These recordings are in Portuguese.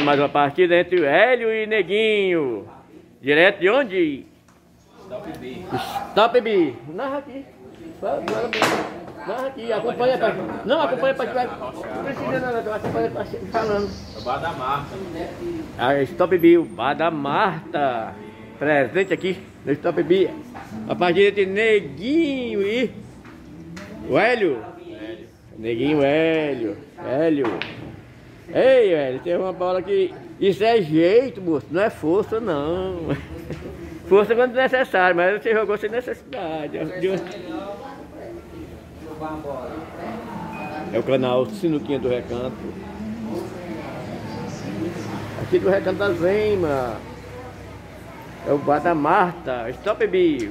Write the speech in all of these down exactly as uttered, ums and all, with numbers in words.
começando mais uma partida entre o Hélio e Neguinho. Direto de onde? Stop B. Stop B. Narra aqui. Narra aqui, acompanha a partida. Não, acompanha a partida. Não precisa nada, acompanha a partida falando. É o bar da Marta. A Stop B, o bar da Marta. Presente aqui no Stop B. A partida entre Neguinho e o Hélio. Hélio. Neguinho Hélio. Hélio. Ei, Hélio, tem uma bola que... Isso é jeito, moço. Não é força, não. Força quando necessário, mas você jogou sem necessidade. É o canal Sinuquinha do Recanto. Aqui do Recanto da Zema. É o bar da Marta. Stop B.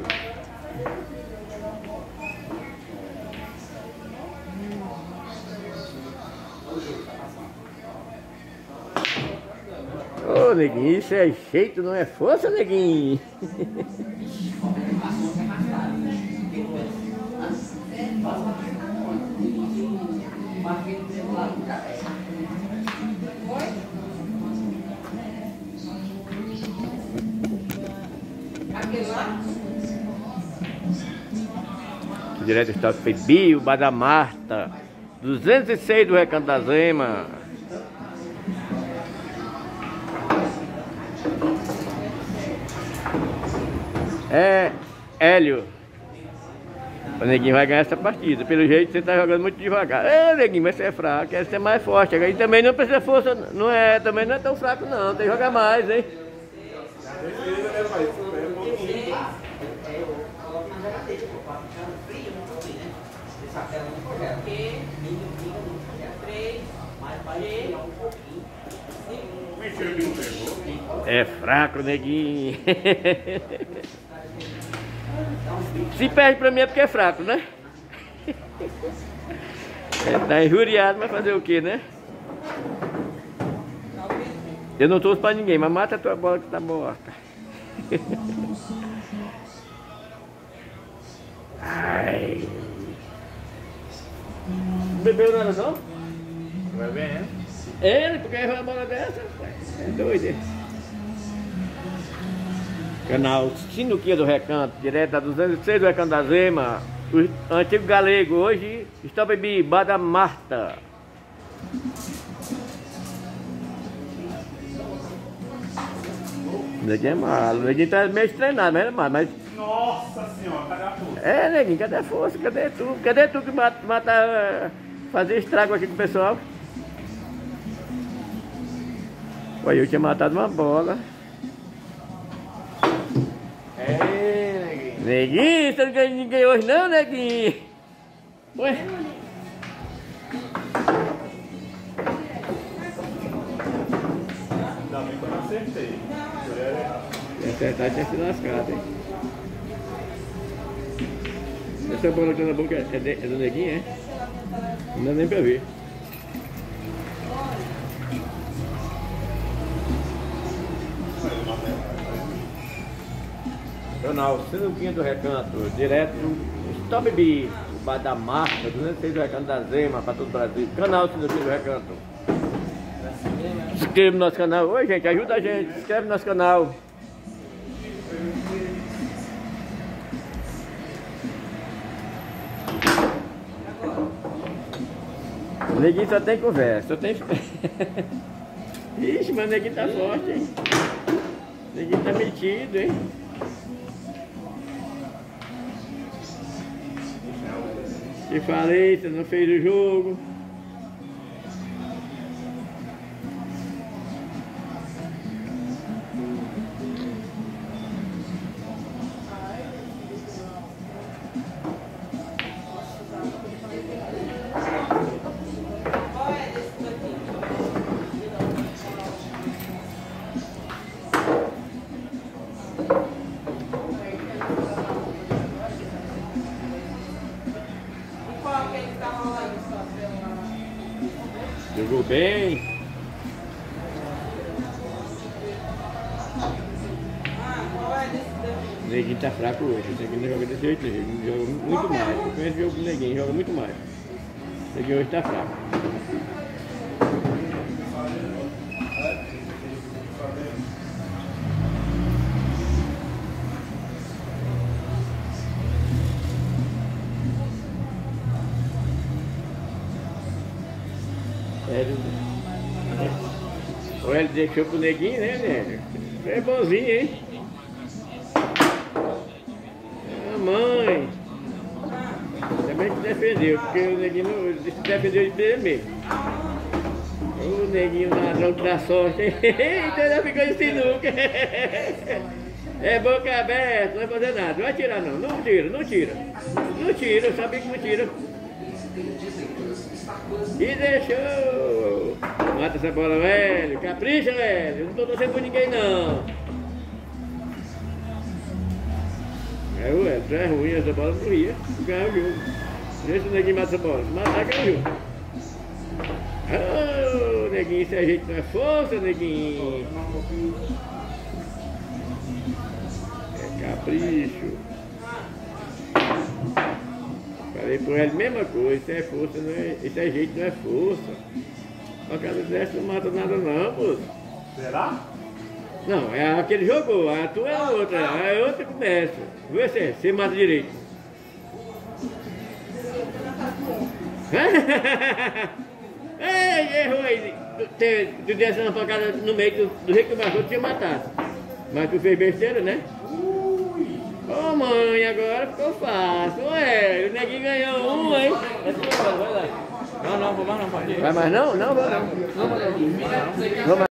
Ô, Neguinho, isso é jeito, não é força, Neguinho. Direto está Febi, o bar da Marta. duzentos e seis do Recanto da Zema. É, Hélio. O Neguinho vai ganhar essa partida. Pelo jeito você tá jogando muito devagar. É, Neguinho, mas você é fraco, quer ser mais forte. E também não precisa força, não é, também não é tão fraco não. Tem que jogar mais, hein? É fraco, Neguinho. Se perde pra mim é porque é fraco, né? É, tá injuriado, mas fazer o que, né? Eu não torço pra ninguém, mas mata a tua bola que tá morta. Ai. Bebeu nada não? Vai bem, Ele, porque errou a bola dessa? É doido, é? Canal Sinuquinha do Recanto, direto da duzentos e seis do Recanto da Zema. O antigo galego, hoje Stop B, bar da Marta. O Neguinho é malo, o Neguinho tá meio treinado, mas é malo, mas... Nossa senhora, cadê a força? É, Neguinho, cadê a força? Cadê tu? Cadê tu que mata, mata fazer estrago aqui com o pessoal? Olha, eu tinha matado uma bola. É, Neguinho. Neguinho, você não ganha ninguém hoje não, Neguinho? Ué? Ainda bem que eu não acertei. Se acertar, tinha se lascado, hein? Essa bola que tá na boca é, de, é do Neguinho, é? Não dá nem pra ver. Canal Sinuquinha do Recanto, direto do Stop B, o bar da Marta, duzentos e seis do Recanto da Zema, para todo o Brasil. Canal Sinuquinha do Recanto. Se inscreva no nosso canal. Oi, gente, ajuda a gente. Se inscreve no nosso canal. O Neguinho só tem conversa, só tem... Ixi, mas o Neguinho tá forte, hein? O Neguinho tá metido, hein? Te falei, você não fez o jogo. Jogou bem. O Neguinho tá fraco hoje. O Neguinho não joga desse jeito, ele joga muito mais. Eu conheço o jogo do Neguinho, joga muito mais. O Neguinho hoje tá fraco. Ou ele deixou pro neguinho, né, nego? É bonzinho, hein? Ah, mãe. Também te defendeu, porque o neguinho não, se defendeu de dele mesmo. O neguinho ladrão da sorte, hein? Então já ficou de sinuca. É boca aberta, não vai fazer nada. Não vai tirar não, não tira, não tira. Não tira, eu sabia que não tira. E deixou. Mata essa bola, velho. Capricha, velho. Eu não tô torcendo por ninguém, não. É, ué, tu é ruim, essa bola não ia. Ganha o jogo. Deixa o neguinho matar essa bola. Se matar, ganha o jogo. Oh, neguinho, isso é jeito, não é força, neguinho. É capricho. Falei por ele, mesma coisa, isso é força, não é, isso é jeito, não é força. A cada dessa não mata nada não, moço. Será? Não, é a que ele jogou, a tua é a outra, a outra começa. Vê se você mata direito. Ei, errou aí. Tu, tu desse uma pancada no meio do, do jeito que marcou, tu tinha matado. Mas tu fez besteira, né? Ô oh, mãe, agora ficou fácil. Ué, o neguinho ganhou um, hein? Vai lá. Não, não, vou lá não, pode ir. Vai mais não? Não, vai não. Não, vai não.